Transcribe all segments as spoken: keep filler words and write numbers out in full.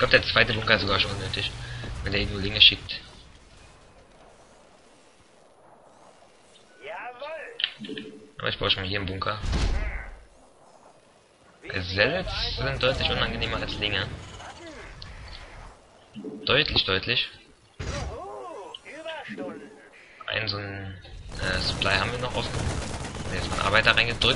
glaube, der zweite Bunker ist sogar schon nötig, wenn der ihn nur Linge schickt. Aber ich brauche schon mal hier einen Bunker. Gesellets sind deutlich unangenehmer als Linge. Deutlich, deutlich. Einen so einen äh, Supply haben wir noch offen. Jetzt mal einen Arbeiter reingedrückt.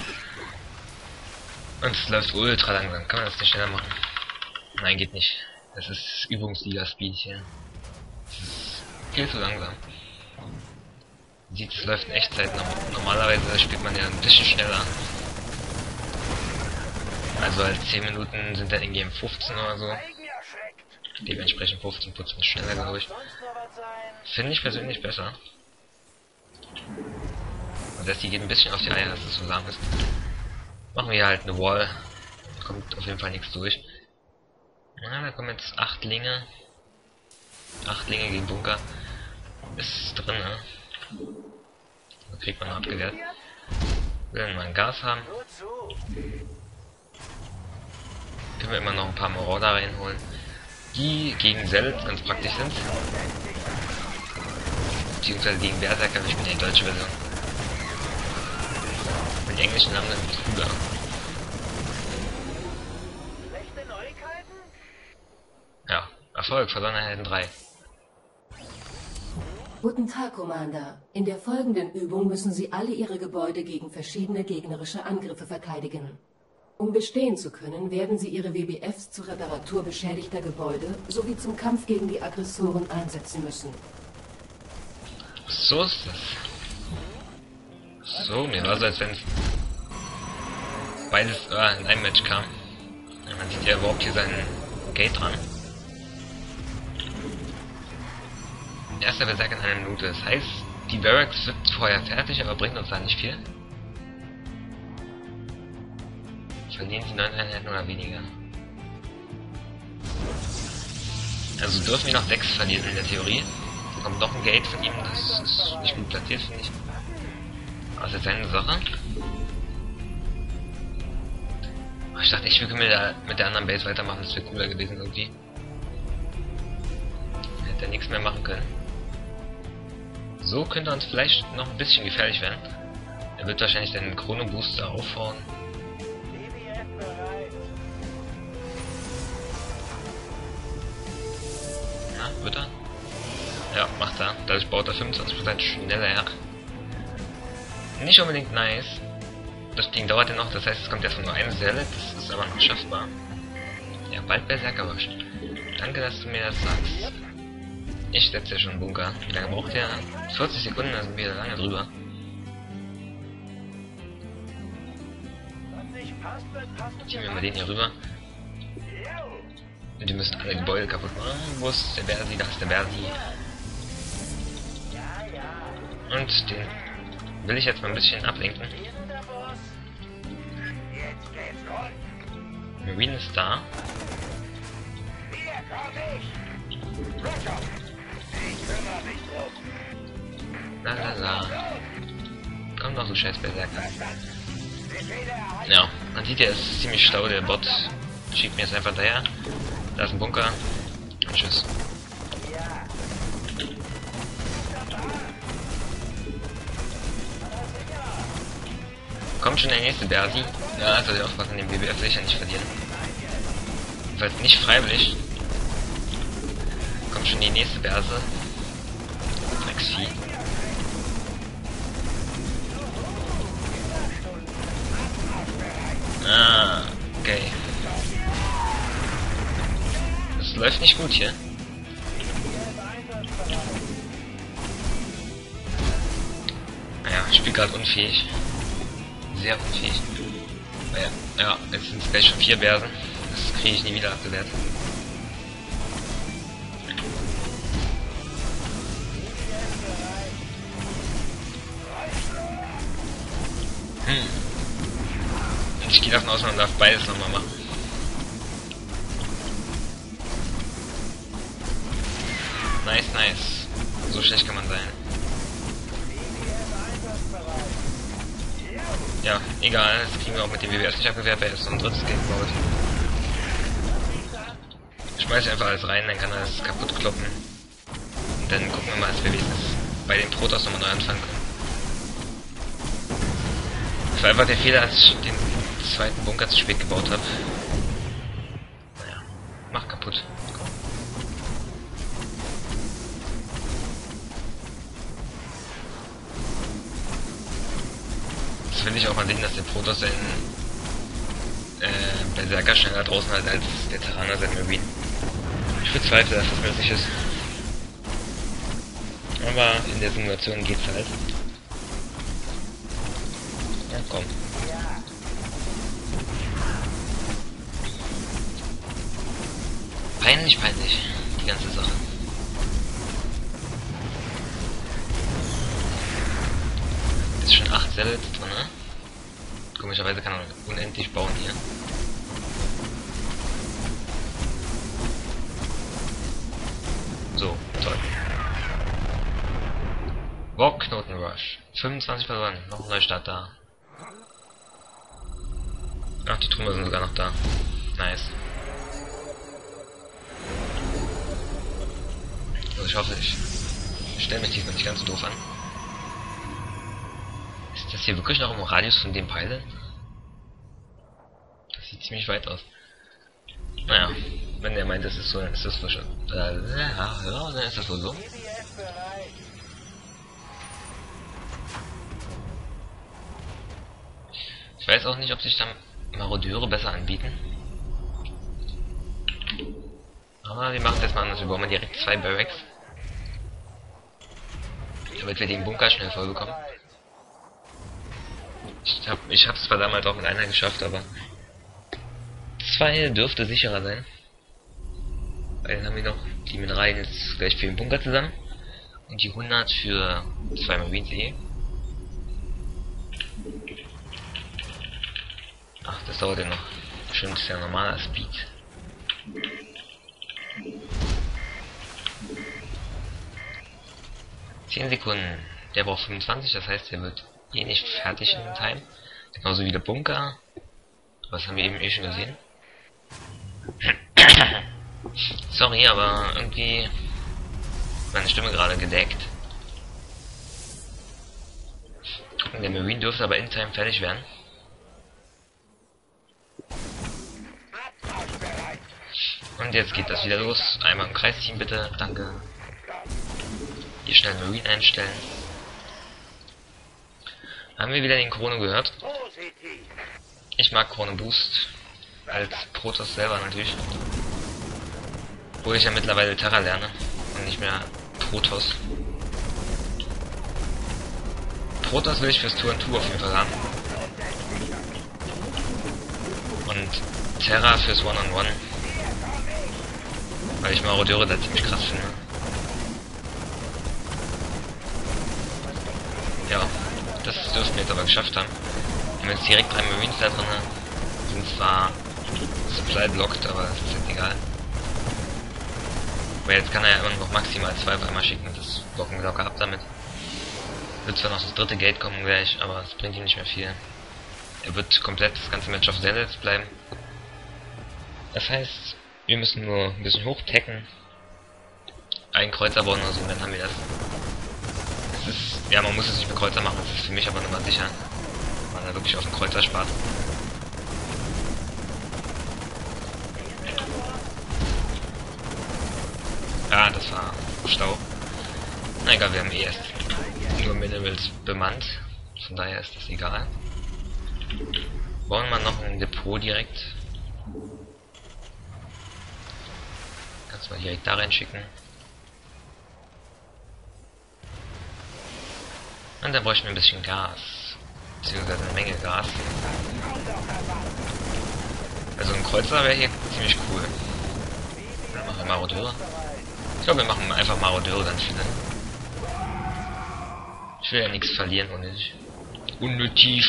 Und es läuft ultra langsam. Kann man das nicht schneller machen? Nein, geht nicht. Das ist Übungsliga-Speed hier. Das ist viel zu langsam. Man sieht, es läuft in Echtzeit. Normalerweise spielt man ja ein bisschen schneller. Also als zehn Minuten sind dann in-game fünfzehn oder so. Dementsprechend fünfzehn Prozent schneller, glaube ich. Finde ich persönlich besser. Und das hier geht ein bisschen auf die Eier, dass es so lahm ist. Machen wir halt eine Wall. Da kommt auf jeden Fall nichts durch. Na, da kommen jetzt acht Linge. acht Linge gegen Bunker. Ist drin, ne? Da kriegt man abgewehrt. Will dann mal ein Gas haben. Können wir immer noch ein paar Marauder reinholen, die gegen Zelt ganz praktisch sind. Beziehungsweise gegen Berserker, ich bin die deutsche Version. Und die englischen Namen sind cooler. Ja, Erfolg, verlorene Helden drei. Guten Tag, Commander. In der folgenden Übung müssen Sie alle Ihre Gebäude gegen verschiedene gegnerische Angriffe verteidigen. Um bestehen zu können, werden Sie Ihre W B Fs zur Reparatur beschädigter Gebäude sowie zum Kampf gegen die Aggressoren einsetzen müssen. So ist das. So, mir war so, als wenn beides äh, in einem Match kam. Ja, man sieht ja überhaupt hier seinen Gate dran. Erster Berserk in einer Minute. Das heißt, die Barracks wird vorher fertig, aber bringt uns da nicht viel. Verlieren die neun Einheiten oder weniger. Also dürfen wir noch sechs verlieren in der Theorie. Da kommt noch ein Gate von ihm, das ist nicht gut platziert, finde ich. Aber das ist seine Sache. Aber ich dachte, ich würde mit der, mit der anderen Base weitermachen, das wäre cooler gewesen irgendwie. Hätte er nichts mehr machen können. So könnte er uns vielleicht noch ein bisschen gefährlich werden. Er wird wahrscheinlich den Chrono-Booster aufhauen. Ja, wird er? Ja, macht er. Dadurch baut er fünfundzwanzig Prozent schneller her. Nicht unbedingt nice. Das Ding dauert ja noch, das heißt, es kommt erstmal nur eine Selle, das ist aber noch schaffbar. Ja, bald Berserker wascht. Danke, dass du mir das sagst. Ich setze ja schon einen Bunker. Wie lange braucht der? vierzig Sekunden, da sind wir lange drüber. Ziehen wir mal den hier rüber. Und die müssen alle Gebäude kaputt machen. Wo ist der Bersi? Da ist der Bersi. Und den will ich jetzt mal ein bisschen ablenken. Marine ist da. La la la. Komm doch, du scheiß Berserker. Ja, man sieht ja, es ist ziemlich schlau, der Bot schiebt mir jetzt einfach daher. Da ist ein Bunker. Und tschüss. Kommt schon der nächste Bersi. Ja, also der aufpassen, den B B F sicher nicht verlieren. Falls nicht freiwillig. Kommt schon die nächste Berse. Drecksvieh. Ah, okay. Das läuft nicht gut hier. Naja, ich spiele gerade unfähig. Sehr unfähig. Naja, ja, jetzt sind es gleich schon vier Bersen. Das kriege ich nie wieder abgewehrt. Hm. Und ich gehe davon aus, man darf beides nochmal machen. Nice, nice. So schlecht kann man sein. Ja, egal, das kriegen wir auch mit dem W B S nicht abgewehrt, weil er ist so ein drittes Game baut. schmeiße ich einfach alles rein, dann kann er es kaputt kloppen. Und dann gucken wir mal, als wir wenigstens bei den Protoss nochmal neu anfangen können. Das war einfach der Fehler, als ich den zweiten Bunker zu spät gebaut habe. Naja, mach kaputt. Komm. Das finde ich auch mal sehen, dass der Protoss seinen äh, Berserker schneller draußen hat als der Terraner sein Marine. Ich bezweifle, dass das möglich ist. Aber in der Simulation geht's halt. Ja, komm. Peinlich, peinlich, die ganze Sache. Ist schon acht Zealot drin, ne? Komischerweise kann man unendlich bauen hier. So, toll. Knoten Rush. fünfundzwanzig verloren. Noch ein Neustart da. Ach, die Trümmer sind sogar noch da. Nice. Also ich hoffe, ich stelle mich diesmal nicht ganz so doof an. Ist das hier wirklich noch im Radius von dem Pilot? Das sieht ziemlich weit aus. Naja, wenn der meint, das ist so, dann ist das wohl schon. Äh, ja, ja, dann ist das wohl so. Ich weiß auch nicht, ob sich dann Marodeure besser anbieten. Aber wir machen es jetzt mal anders. Wir bauen mal direkt zwei Barracks. Damit wir den Bunker schnell voll bekommen. Ich hab, ich hab's zwar damals auch mit einer geschafft, aber zwei dürfte sicherer sein. Weil dann haben wir noch die Mineralien jetzt gleich für den Bunker zusammen. Und die hundert für zwei Marines eh. Ach, das dauert ja noch. Bestimmt ist ja normaler Speed. zehn Sekunden. Der braucht fünfundzwanzig, das heißt, der wird eh nicht fertig in Time. Genauso wie der Bunker. Das haben wir eben eh schon gesehen. Sorry, aber irgendwie meine Stimme gerade gedeckt. Der Marine dürfte aber in Time fertig werden. Und jetzt geht das wieder los. Einmal im Kreis ziehen bitte. Danke. Hier schnell Marine einstellen. Haben wir wieder den Chrono gehört? Ich mag Chrono Boost. Als Protoss selber natürlich. Obwohl ich ja mittlerweile Terra lerne. Und nicht mehr Protoss. Protoss will ich fürs Tour and Tour auf jeden Fall haben. Und Terra fürs One-on-One. Weil ich Marodeure da ziemlich krass finde. Ja, das dürften wir jetzt aber geschafft haben. Wir haben jetzt direkt drei Marines da drin. Sind zwar Supply blocked, aber das ist jetzt egal. Aber jetzt kann er ja immer noch maximal zwei auf einmal schicken. Das blocken wir locker ab damit. Wird zwar noch das dritte Gate kommen gleich, aber es bringt ihm nicht mehr viel. Er wird komplett das ganze Match auf Zealots bleiben. Das heißt, wir müssen nur ein bisschen hoch tacken. Einen Kreuzer bauen oder so, und dann haben wir das. Das ist, ja, man muss es nicht mit Kreuzer machen, das ist für mich aber nochmal sicher. Man da wirklich auf den Kreuzer spart. Ja, das war Stau. Na egal, wir haben eh erst nur Minerals bemannt. Von daher ist das egal. Bauen wir noch ein Depot direkt. Kannst du mal direkt da reinschicken. Und dann bräuchten wir ein bisschen Gas. Beziehungsweise eine Menge Gas. Also ein Kreuzer wäre hier ziemlich cool. Dann machen wir Marodeure. Ich glaube, wir machen einfach Marodeure ganz viele. Ich will ja nichts verlieren, unnötig. Unnötig.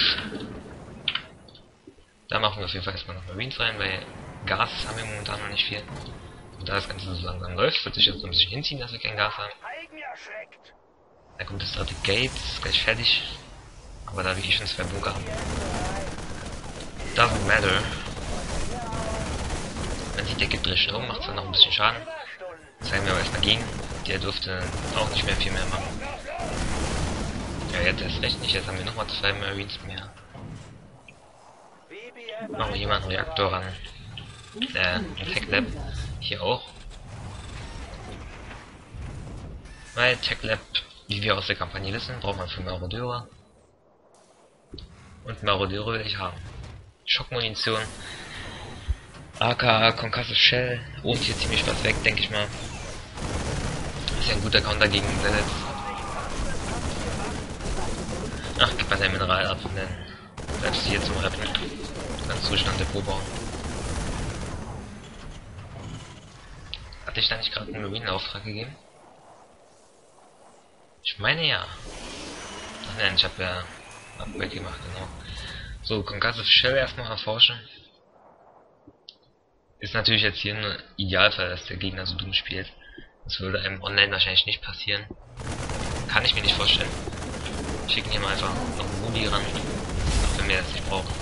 Da machen wir auf jeden Fall erstmal noch Marines rein, weil Gas haben wir momentan noch nicht viel. Und da das Ganze so langsam läuft, wird sich jetzt so ein bisschen hinziehen, dass wir kein Gas haben. Da kommt das dritte Gate, ist gleich fertig. Aber da wir hier schon zwei Bunker haben. Doesn't matter. Man sieht, der gibt drei Strom, macht zwar noch ein bisschen Schaden. Zeigen wir aber erstmal gegen. Der dürfte auch nicht mehr viel mehr machen. Ja, jetzt erst recht nicht. Jetzt haben wir nochmal zwei Marines mehr. Machen wir hier mal einen Reaktor ran. Äh, ein Tech Lab. Hier auch. Weil Tech Lab, wie wir aus der Kampagne wissen, braucht man für Marodeure. Und Marodeure will ich haben. Schockmunition. A K, Concussive Shell. Und hier ziemlich was weg, denke ich mal. Ist ja ein guter Counter gegen Zealot. Ach, gib mal dein Mineral ab, dann bleibst du hier zum Reppen. Kannst Zustand Depot bauen. Hatte ich da nicht gerade einen Marine-Auftrag gegeben? Ich meine ja. Ach nein, ich habe ja Upgrade gemacht, genau. So, Concussive Shell erstmal erforschen. Ist natürlich jetzt hier ein Idealfall, dass der Gegner so dumm spielt. Das würde einem online wahrscheinlich nicht passieren. Kann ich mir nicht vorstellen. Schicken hier mal einfach noch einen Moody ran, auch wenn wir das nicht brauchen.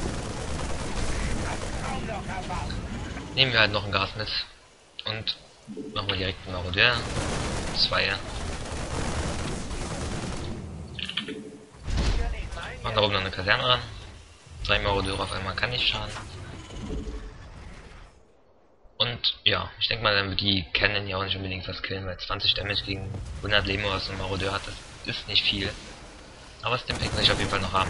Nehmen wir halt noch ein Gas mit und machen wir direkt einen Marodeur. Zwei. Machen da oben noch eine Kaserne ran. Drei Marodeure auf einmal kann nicht schaden. Und ja, ich denke mal, dann wird die Cannon ja auch nicht unbedingt was killen, weil zwanzig Damage gegen hundert Leben, was ein Marodeur hat, das ist nicht viel. Aber Stimpack will ich auf jeden Fall noch haben.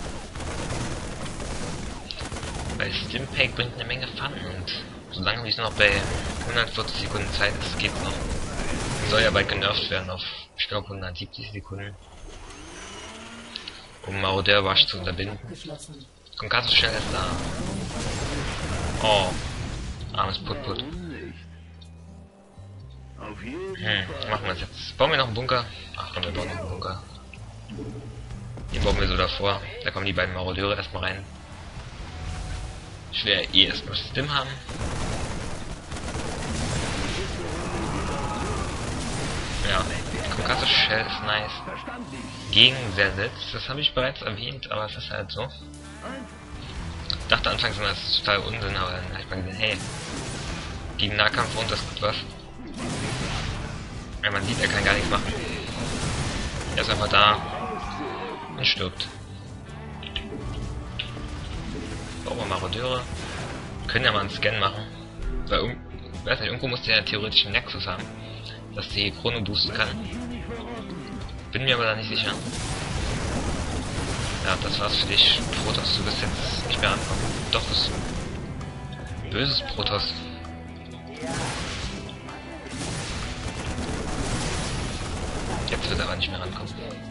Weil Stimpack bringt eine Menge Fun und solange wir noch bei hundertvierzig Sekunden Zeit ist, geht's noch. Soll ja bald genervt werden auf, ich glaube, hundertsiebzig Sekunden. Um Marodeur Wasch zu unterbinden. Concussive Shell ist da. Oh. Armes Put-Put. Hm, machen wir es jetzt. Bauen wir noch einen Bunker? Ach komm, wir bauen noch einen Bunker. Den bauen wir so davor. Da kommen die beiden Marodeure erstmal rein. Ich will eh erstmal Stim haben. Ja, Concussive Shell ist nice. Gegen Zealot, das habe ich bereits erwähnt, aber es ist halt so. Ich dachte anfangs immer, das ist total Unsinn, aber dann habe ich mal gesehen, hey, gegen Nahkampf und das gut was. Ja, man sieht, er kann gar nichts machen. Er ist einfach da und stirbt. Brauchen wir Marodeure. Können ja mal einen Scan machen. Weil, ich weiß nicht, irgendwo muss der ja theoretisch einen Nexus haben, dass die Chrono boosten kann. Bin mir aber da nicht sicher. Ja, das war's für dich, Protoss. Du bist jetzt nicht mehr ankommen. Doch, das ist ein böses Protoss. Jetzt wird er aber nicht mehr rankommen.